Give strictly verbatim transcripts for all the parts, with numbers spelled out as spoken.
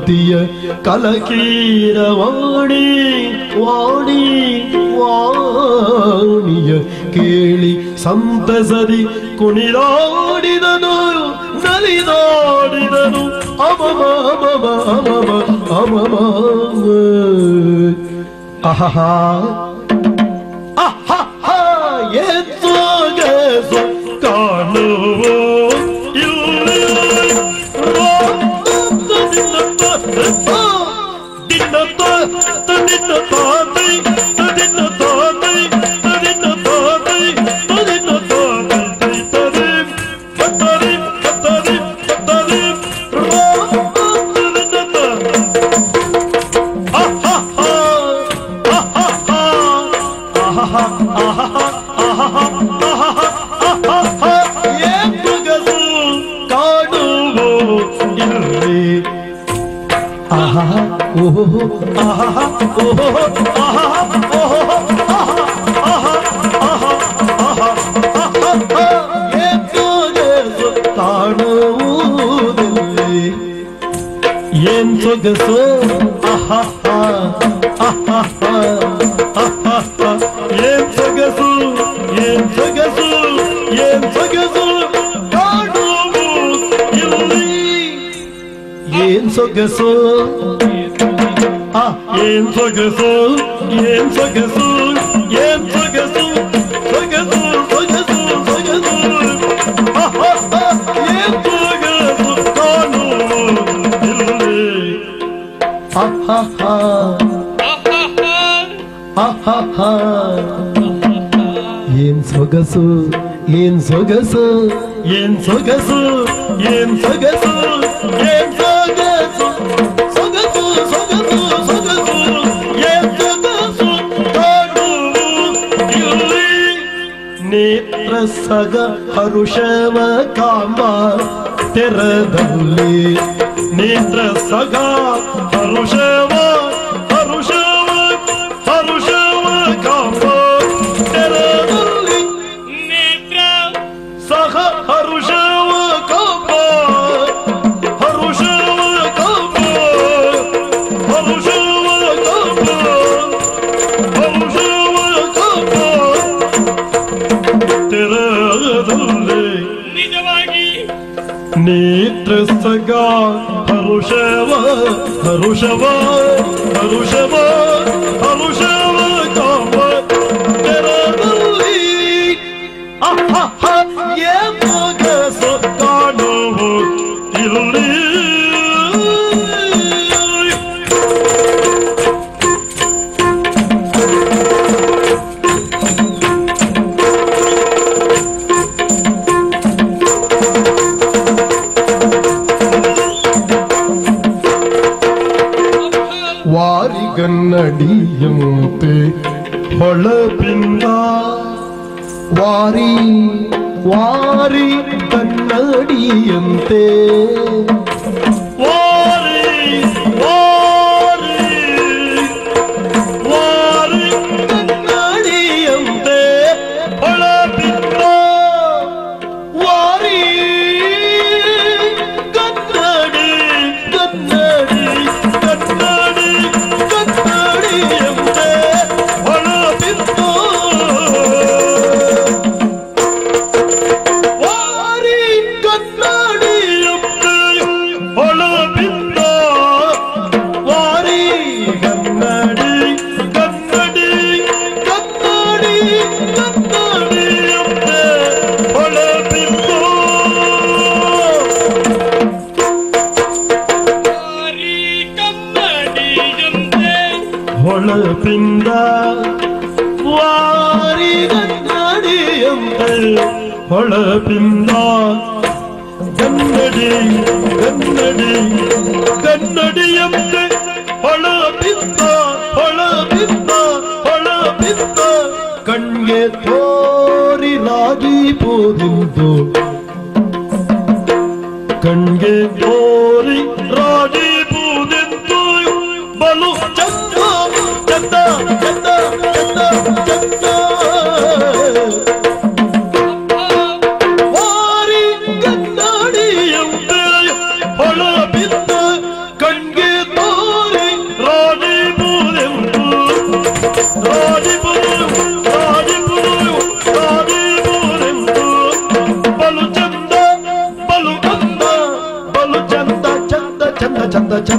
ಮೂರ್ತಿಯ ಕಲಕೀರ ವಾಣಿ ವಾಣಿ ವಾಣಿಯ ಕೇಳಿ ಸಂತಸದಿ ಕುಣಿದಾಡಿದನು ನಲಿದಾಡಿದನು ಅಮಮ ಅಮಮ ಅಮಮ ಅಮಮ ಅಹಹಾ ಅಹಹಾ ಎತ್ತೋಗೆಸು ಕಾಣುವೋ ಇಲ್ಲಿ ಏನ್ ಸೊಗಸು ಏನ್ ಸೊಗಸು ಏನ್ ಸೊಗಸು ಏನ್ ಸೊಗಸು ಕಾಣುವು ಇಲ್ಲಿ ಏನ್ ಸೊಗಸು ಏನ್ ಸೊಗಸು ಏನ್ ಸೊಗಸು ಏನ್ ಸೊಗಸು ಸೊಗಸು ಸೊಗಸು ಸೊಗಸು ಏನ್ ಸೊಗಸು ಕಾಣುವು ಇಲ್ಲಿ ಏನ್ ಸೊಗಸು ಏನ್ ಸೊಗಸು ಏನ್ ಸೊಗಸು ಏನ್ ಸೊಗಸು ಏನ್ ಸೊಗಸು ಸೊಗಸು ಸೊಗಸು ಸೊಗಸು ಏನ್ ಸೊಗಸು ಕಾಣುವು ಇಲ್ಲಿ ನೇತ್ರ ಸಗ ಹರುಷವ ಕಾಂಬ ತೆರದಲ್ಲಿ ನೇತ್ರ ಸಗ ಹರುಷವ ಹರುಷವ ಹರುಷವ ಕಾಂಬ ತೆರದಲ್ಲಿ ನೇತ್ರ ಸಹ ಹರುಷವ ಕಾಂಬ ಹರುಷವ ಕಾಂಬ ಹರುಷವ ಕಾಂಬ ಹರುಷವ ಕಾಂಬ ತೆರದಲ್ಲಿ ನಿಜವಾಗಿ ನೇತ್ರ ಸಗ ಹರುಷವ ಹರುಷವ ಹರುಷವ ಹರುಷವ ಕಾಂಬ ತೆರದಲ್ಲಿ ಅಹಹ ಏನ್ ಸೊಗಸು ಕಾಣುವು ಇಲ್ಲಿ ವಾರಿಗನ್ನಡಿಯಂತೆ ಹೊಳಪಿಂದ ವಾರಿ ವಾರಿ ಕನ್ನಡಿಯಂತೆ ವಾರಿ ವಾರಿ ವಾರಿ ಕನ್ನಡಿಯಂತೆ ಹೊಳಪಿಂದ ವಾರಿ ಕನ್ನಡಿ ಕನ್ನಡಿ ಕನ್ನಡಿ ಕನ್ನಡಿಯಂತೆ ಹೊಳಪಿಂದ ವಾರಿ ಕನ್ನಡಿಯಂತೆ ಹೊಳಪಿಂದ ವಾರಿ ಕನ್ನಡಿ ಕನ್ನಡಿ ಕನ್ನಡಿ ಕನ್ನಡಿಯಂತೆ ಹೊಳಪಿಂದ ಹೊಳಪಿಂದ ವಾರಿ ಕನ್ನಡಿಯಂತೆ ಹೊಳಪಿಂದ ಕನ್ನಡಿ ಕನ್ನಡಿ ಕನ್ನಡಿಯಂತೆ ಹೊಳಪಿಂದ ಹೊಳಪಿಂದ ಹೊಳಪಿಂದ ಕಣ್ಗೆ ತೋರಿ ರಾಜೀಪುರಿಂದು ಕಣ್ಗೆ ತೋರಿ ರಾಜೀಪುರಿಂದು ಬಲು ಚಂದ ಚಂದ ಚಂದ ಚಂದ ಚಂದ ವಾರಿ ಕನ್ನಡಿಯಂತೆ ಹೊಳಪಿಂದ ಕಣ್ಗೆ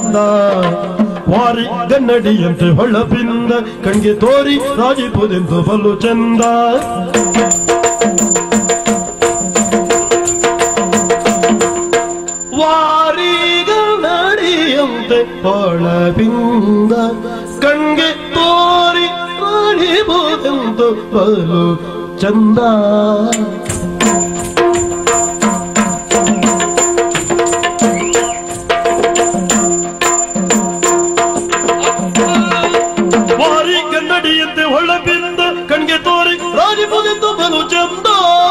ಚಂದ ವಾರಿ ಗನ್ನಡಿಯಂತೆ ಹೊಳಪಿಂದ ಕಣ್ಗೆ ತೋರಿ ರಾಜಿಪುದೆಂದು ಬಲು ಚಂದ ವಾರಿ ಗನ್ನಡಿಯಂತೆ ಹೊಳಪಿಂದ ಕಣ್ಗೆ ತೋರಿ ರಾಜಿಪುದೆಂದು ಬಲು ಚಂದ ಹೊಳಪಿಂದ ಕಣ್ಗೆ ತೋರಿ ರಾಜಿಪುದೆಂದು ಬಲು ಚಂದ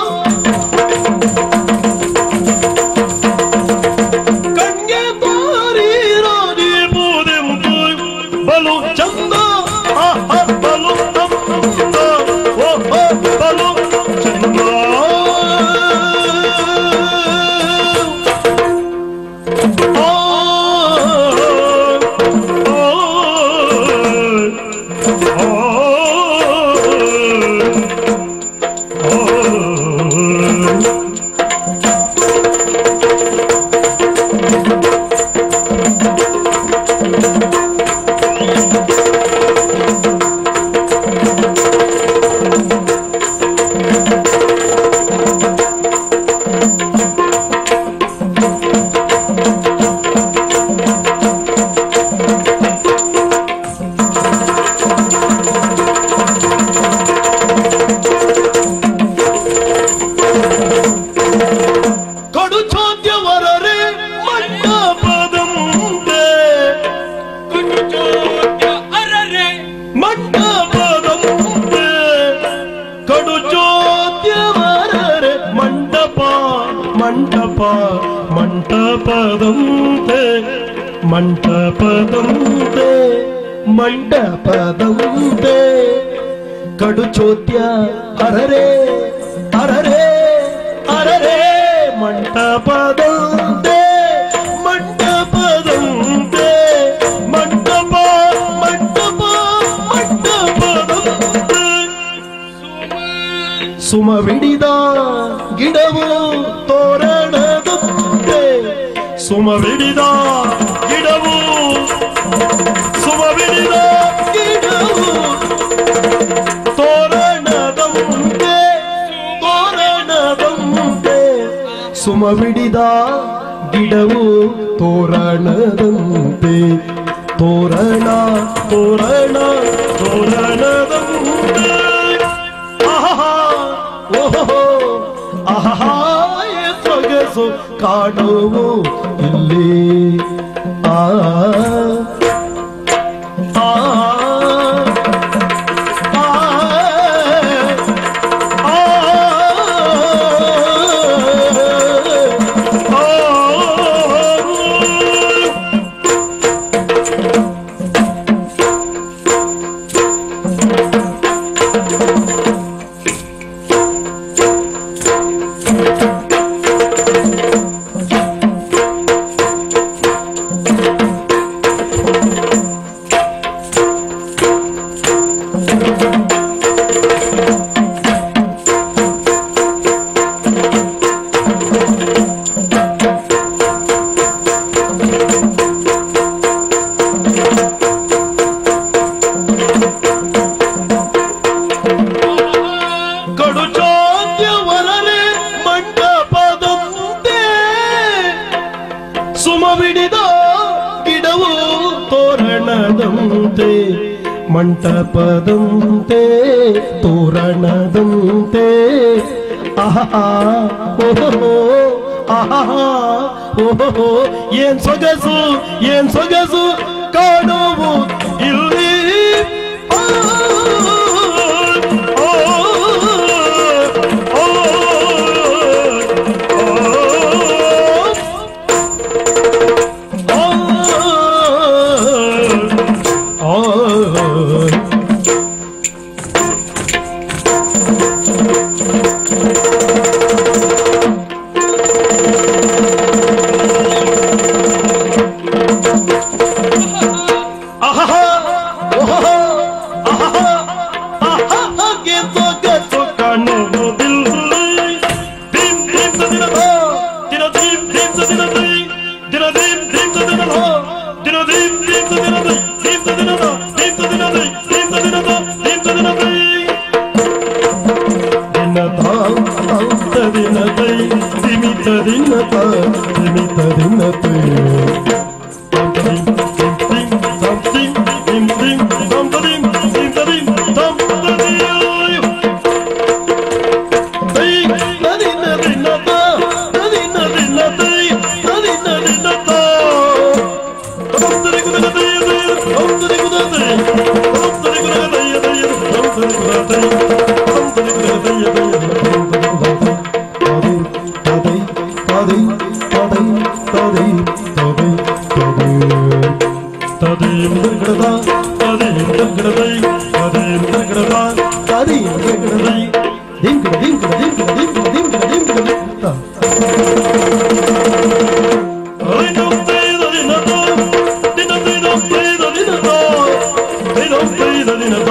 ಕಣ್ಗೆ ತೋರಿ ರಾಜಿಪುದೆಂದು ಬಲು ಚಂದ ಬಲು ಚಂದ ಬಲು ಚಂದ ಮಂಟಪದಂತೆ ಮಂಟಪದಂತೆ ಮಂಟಪದಂತೆ ಕಡು ಚೋದ್ಯ ಅರರೆ ಅರರೆ ಅರರೆ ಮಂಟಪದಂತೆ ಮಂಟಪದಂತೆ ಮಂಟಪ ಮಂಟಪ ಮಂಟಪದಂತೆ ಸುಮವಿಡಿದ ಗಿಡವು ತೋರಣದಂತೆ ಸುಮವಿಡಿದ ಗಿಡವು ಸುಮವಿಡಿದ ಗಿಡವು ತೋರಣದಂತೆ ತೋರಣದಂತೆ ಸುಮವಿಡಿದ ಗಿಡವು ತೋರಣದಂತೆ ತೋರಣ ತೋರಣ ತೋರಣದಂತೆ ಆಹಾ ಓಹೋ ಆಹಾ ಸೊಗಸು ಕಾಣುವು ಇಲ್ಲಿ ಆ ಆ ಮಂಟಪದಂತೆ ತೋರಣದಂತೆ ಆಹಾ ಓಹೋ ಆಹಾ ಓಹೋ ಏನ್ ಸೊಗಸು ಏನ್ ಸೊಗಸು ಕಾಣುವು ಇಲ್ಲಿ They don't